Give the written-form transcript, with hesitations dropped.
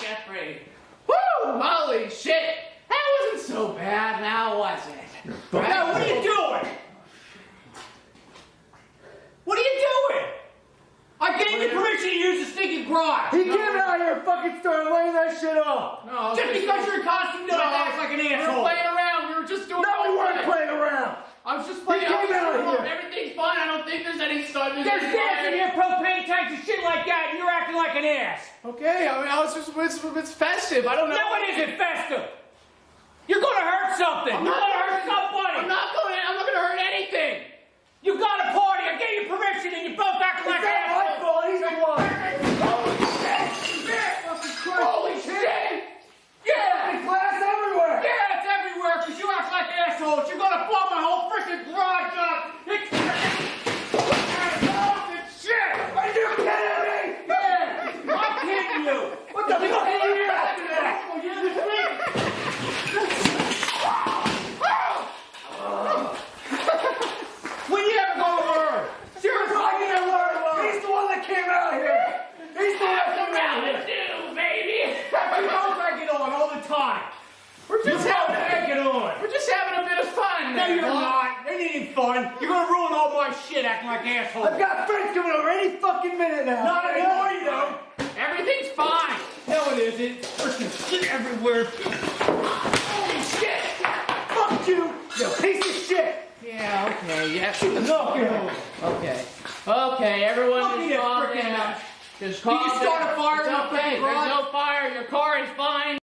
Jeffrey. Woo! Holy shit! That wasn't so bad now, was it? Now, what are you doing? What are you doing? I gave you permission to use the stinking garage. He came out here and fucking started laying that shit off. No, Just because you're in costume, you don't act like an We asshole. were playing around. We were just doing. No, we weren't playing around. I was just playing. He came out here. Everything's fine. I don't think there's any sun. There's gas in here, propane tanks and shit like that, and you're acting like an ass. Okay, I mean, it's festive. I don't know. No, it isn't festive. You're gonna hurt something. You're gonna hurt somebody. I'm not gonna hurt anything. You got a party. I gave you permission, and you both act like assholes. He's the one. Holy shit! Yeah, Glass everywhere. yeah, it's everywhere because you act like assholes. You're gonna blow my whole freaking garage up. It's shit. Are you kidding me? Yeah, I'm kidding you. What the fuck are you doing? Oh, you're the freak. When you ever gonna learn? Seriously, I need to learn. He's the one that came out here. He's the one that came out here. Do, baby. you both drag it on all the time. We're just having Drag it on. We're just having a bit of fun. No, you're Bob. not. It ain't fun. You're gonna ruin all my shit acting like assholes. I've got friends coming over any fucking minute now. Not anymore, you know. Everything's fine. No, it isn't. Freaking shit everywhere. Holy shit! Fuck you, you piece of shit. Yeah. Okay. Yes. No, Okay. Okay. Everyone Fuck just you, calm frickin' down. ass. Just calm Did you start down. a fire It's in the okay. frickin' garage? There's no fire. Your car is fine.